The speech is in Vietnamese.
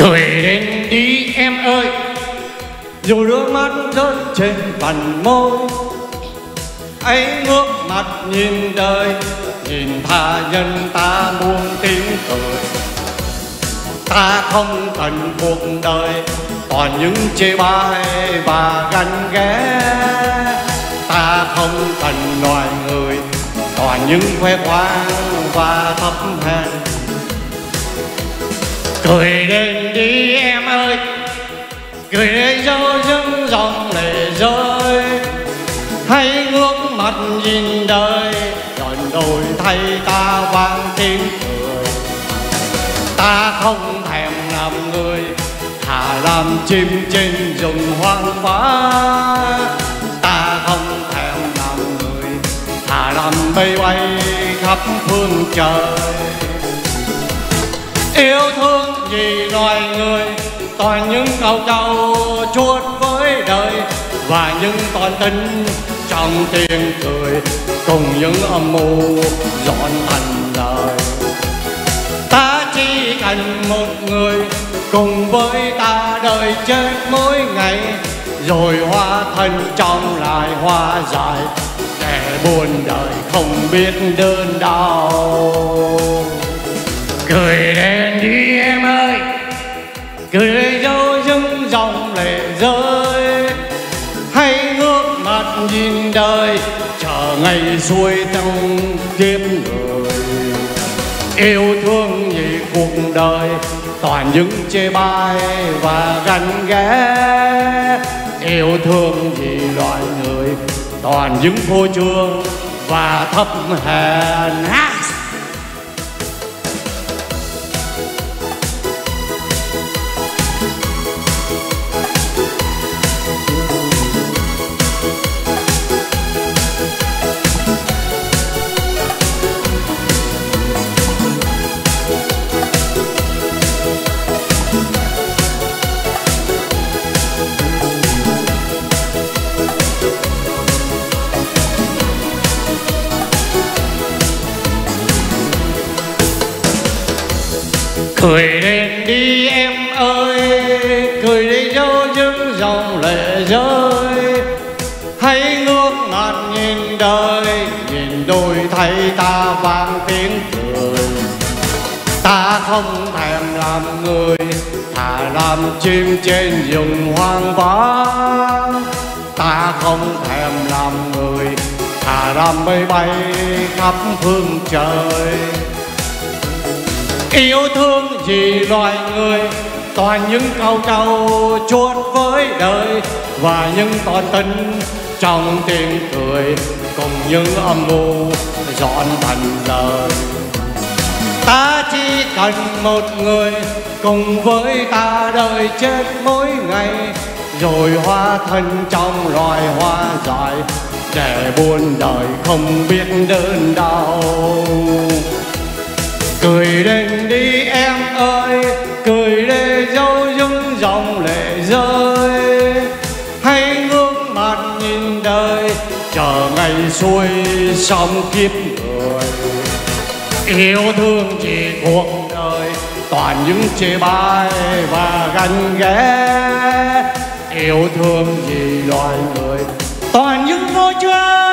Cười lên đi em ơi, dù nước mắt rơi trên vành môi. Ấy ngước mặt nhìn đời, nhìn tha nhân ta buông tiếng cười. Ta không cần cuộc đời toàn những chê bai và ganh ghé. Ta không cần loài người toàn những khoe khoang và thấp hèn. Cười lên đi em ơi, cười để dấu những dòng lệ rơi. Hãy ngước mặt nhìn đời, rồi đổi thay ta vang tiếng cười. Ta không thèm làm người, thà làm chim trên rừng hoang vã. Ta không thèm làm người, thà làm mây bay khắp phương trời. Yêu thương vì loài người, toàn những câu câu chuốt với đời. Và những con tin trong tiếng cười, cùng những âm mưu dọn thành lời. Ta chỉ cần một người cùng với ta đời chết mỗi ngày, rồi hóa thân trong lại hoa dài, để buồn đời không biết đơn đau. Cười lên đi em ơi, cười để dấu những dòng lệ rơi. Hãy ngước mặt nhìn đời, chờ ngày xuôi trong kiếp người. Yêu thương vì cuộc đời toàn những chê bai và ganh ghé. Yêu thương vì loài người toàn những phô trương và thấp hèn. Cười lên đi em ơi, cười để dấu những dòng lệ rơi. Hãy ngước mặt nhìn đời, nhìn đôi thay ta vang tiếng cười. Ta không thèm làm người, thà làm chim trên rừng hoang vắng. Ta không thèm làm người, thà làm mây bay khắp phương trời. Yêu thương vì loài người, toàn những câu câu chuốt với đời. Và những con tin trong tiếng cười, cùng những âm mưu dọn thành lời. Ta chỉ cần một người cùng với ta đời chết mỗi ngày, rồi hóa thân trong loài hoa dại, để buồn đời không biết đơn đau. Cười lên đi em ơi, cười để dấu những dòng lệ rơi. Hãy ngước mặt nhìn đời, chờ ngày xuôi xong kiếp người. Yêu thương vì cuộc đời toàn những chê bai và ganh ghé. Yêu thương vì loài người toàn những nỗi trách.